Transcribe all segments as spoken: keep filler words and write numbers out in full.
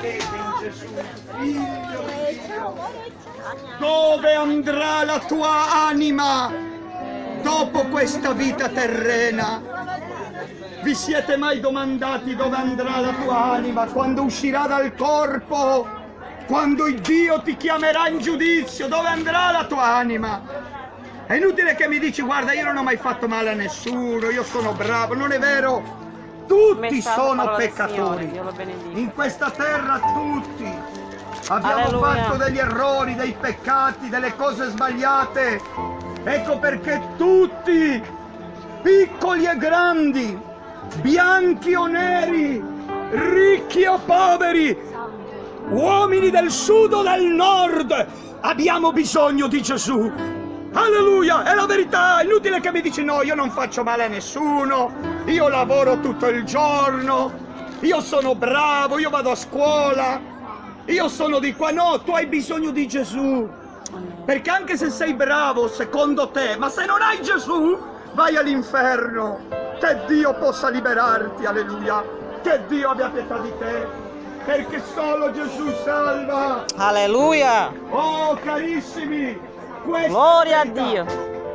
credete in Gesù, figlio di Dio. Dove andrà la tua anima dopo questa vita terrena? Vi siete mai domandati dove andrà la tua anima quando uscirà dal corpo? Quando il Dio ti chiamerà in giudizio, dove andrà la tua anima? È inutile che mi dici, guarda, io non ho mai fatto male a nessuno, io sono bravo. Non è vero, tutti sono peccatori. In questa terra tutti abbiamo Alleluia. fatto degli errori, dei peccati, delle cose sbagliate. Ecco perché tutti, piccoli e grandi, bianchi o neri, ricchi o poveri, uomini del sud o del nord, abbiamo bisogno di Gesù. Alleluia, è la verità. È inutile che mi dici no, io non faccio male a nessuno, io lavoro tutto il giorno, io sono bravo, io vado a scuola, io sono di qua. No, tu hai bisogno di Gesù, perché anche se sei bravo secondo te, ma se non hai Gesù vai all'inferno. Che Dio possa liberarti, alleluia, che Dio abbia pietà di te, perché solo Gesù salva. Alleluia. Oh carissimi, Gloria a Dio.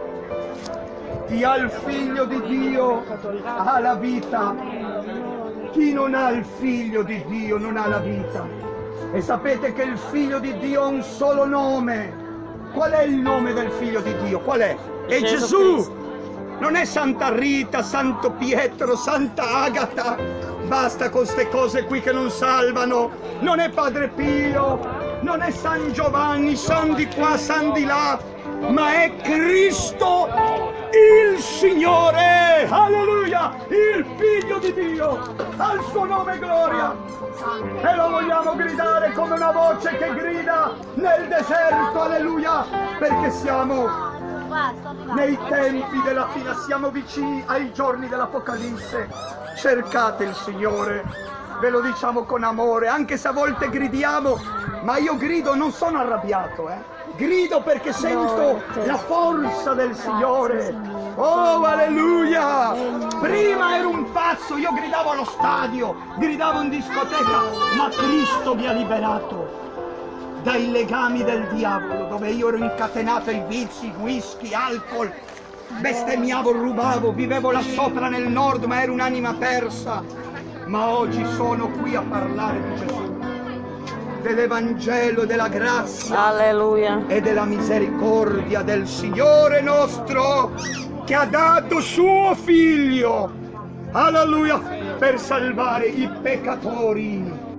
Chi ha il figlio di Dio ha la vita. Chi non ha il figlio di Dio non ha la vita. E sapete che il figlio di Dio ha un solo nome. Qual è il nome del figlio di Dio? Qual è? È Gesù Gesù. Cristo. Non è Santa Rita, Santo Pietro, Santa Agata. Basta con queste cose qui che non salvano. Non è Padre Pio, non è San Giovanni, San di qua, San di là, ma è Cristo il Signore. Alleluia! Il Figlio di Dio. Al suo nome gloria. E lo vogliamo gridare come una voce che grida nel deserto. Alleluia! Perché siamo nei tempi della fine, siamo vicini ai giorni dell'Apocalisse. Cercate il Signore, ve lo diciamo con amore, anche se a volte gridiamo, ma io grido, non sono arrabbiato, eh. Grido perché sento la forza del Signore. Oh, alleluia! Prima ero un pazzo, io gridavo allo stadio, gridavo in discoteca, ma Cristo mi ha liberato dai legami del diavolo, dove io ero incatenato ai vizi, whisky, alcol, bestemmiavo, rubavo, vivevo là sopra nel nord, ma ero un'anima persa. Ma oggi sono qui a parlare di Gesù, dell'Evangelo, della grazia, Alleluia. e della misericordia del Signore nostro, che ha dato suo Figlio, alleluia, per salvare i peccatori.